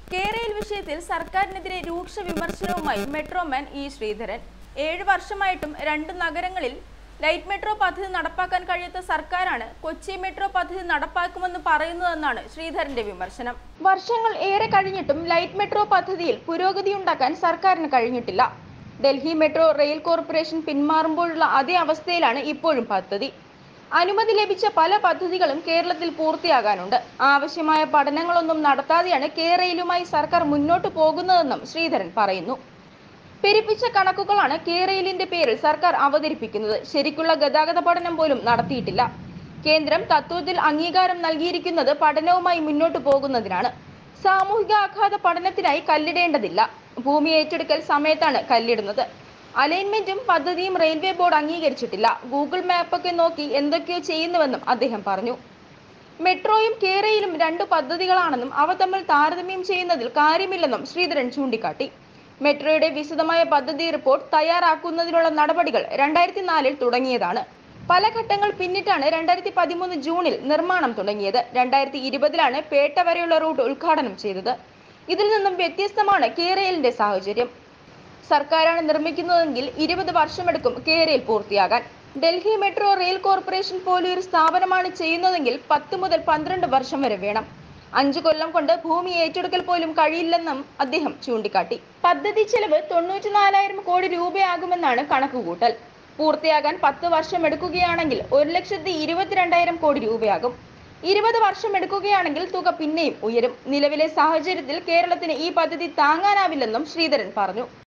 കേരയിൽ വിഷയത്തിൽ സർക്കാരിനെതിരെ രൂക്ഷ വിമർശനവുമായി മെട്രോമാൻ ഇ ശ്രീധരൻ. 7 വർഷമായിട്ടും 2 നഗരങ്ങളിൽ ലൈറ്റ് മെട്രോ പദ്ധതി നടപ്പാക്കാൻ കഴിയാത്ത സർക്കാരാണ് കൊച്ചി മെട്രോ പദ്ധതി നടപ്പാക്കുമെന്ന് പറയുന്നതെന്നാണ് ശ്രീധരന്റെ വിമർശനം. വർഷങ്ങൾ ഏറെ കഴിഞ്ഞിട്ടും ലൈറ്റ് മെട്രോ പദ്ധതിയിൽ പുരോഗതിയുണ്ടാക്കാൻ സർക്കാരിന് കഴിഞ്ഞിട്ടില്ല. ഡൽഹി മെട്രോ റെയിൽ കോർപ്പറേഷൻ പിന്മാറുമ്പോഴുള്ള അതേ അവസ്ഥയിലാണ് ഇപ്പോഴും പദ്ധതി. അനുമതി ലഭിച്ച പല പദ്ധതികളും കേരളത്തിൽ പൂർത്തിയാകാനുണ്ട്. ആവശ്യമായ പഠനങ്ങളൊന്നും നടത്താതെയാണ് കേരളയിലുമായി സർക്കാർ മുന്നോട്ടു പോകുന്നതെന്നും ശ്രീധരൻ പറയുന്നു. പെരുപ്പിച്ച കണക്കുകളാണ് കേരളിന്റെ പേരിൽ സർക്കാർ അവതരിപ്പിക്കുന്നത്. ശരിക്കുള്ള ഗതാഗത പഠനം പോലും നടത്തിയിട്ടില്ല. കേന്ദ്രം തത്വത്തിൽ അംഗീകാരം നൽകിയിരിക്കുന്നത് പഠനവുമായി മുന്നോട്ടു പോകുന്നതിനാണ്. സാമൂഹിക ആഘാത പഠനത്തിനായി കല്ലിടേണ്ടതില്ല. ഭൂമി ഏറ്റെടുക്കൽ സമയത്താണ് കല്ലിടുന്നത്. അലൈൻമെന്റും പദ്ധതിയും റെയിൽവേ ബോർഡ് അംഗീകരിച്ചിട്ടില്ല. ഗൂഗിൾ മാപ്പൊക്കെ നോക്കി എന്തൊക്കെയോ ചെയ്യുന്നുവെന്നും അദ്ദേഹം പറഞ്ഞു. മെട്രോയും കേരളയിലും 2 പദ്ധതികളാണെന്നും അവ തമ്മിൽ താരതമ്യം ചെയ്യുന്നതിൽ കാര്യമില്ലെന്നും ശ്രീധരൻ ചൂണ്ടിക്കാട്ടി. മെട്രോയുടെ വിശദമായ പദ്ധതി റിപ്പോർട്ട് തയ്യാറാക്കുന്നതിനുള്ള നടപടികൾ 2004-ൽ തുടങ്ങിയതാണ്. പല ഘട്ടങ്ങൾ പിന്നിട്ടാണ് 2013 ജൂണിൽ നിർമ്മാണം തുടങ്ങിയത്. 2020-ലാണ് പേട്ട വരെയുള്ള റൂട്ട് ഉദ്ഘാടനം ചെയ്തത്. ഇതിൽ നിന്നും വ്യത്യസ്തമാണ് കേരളിന്റെ സാഹചര്യം. സർക്കാരാണ് നിർമ്മിക്കുന്നതെങ്കിൽ 20 വർഷമെടുക്കും കേരയിൽ പൂർത്തിയാകാൻ. ഡൽഹി മെട്രോ റെയിൽ കോർപ്പറേഷൻ പോലൊരു സ്ഥാപനമാണ് ചെയ്യുന്നതെങ്കിൽ 10 മുതൽ 12 വർഷം വരെ വേണം. 5 കൊല്ലം കൊണ്ട് ഭൂമി ഏറ്റെടുക്കൽ പോലും കഴിയില്ലെന്നും അദ്ദേഹം ചൂണ്ടിക്കാട്ടി. പദ്ധതി ചെലവ് 94,000 കോടി രൂപയാകുമെന്നാണ് കണക്കുകൂട്ടൽ. പൂർത്തിയാകാൻ 10 വർഷം എടുക്കുകയാണെങ്കിൽ 1,22,000 കോടി രൂപയാകും. 20 വർഷം എടുക്കുകയാണെങ്കിൽ തുക പിന്നെയും ഉയരും. നിലവിലെ സാഹചര്യത്തിൽ കേരളത്തിന് ഈ പദ്ധതി താങ്ങാനാവില്ലെന്നും ശ്രീധരൻ പറഞ്ഞു.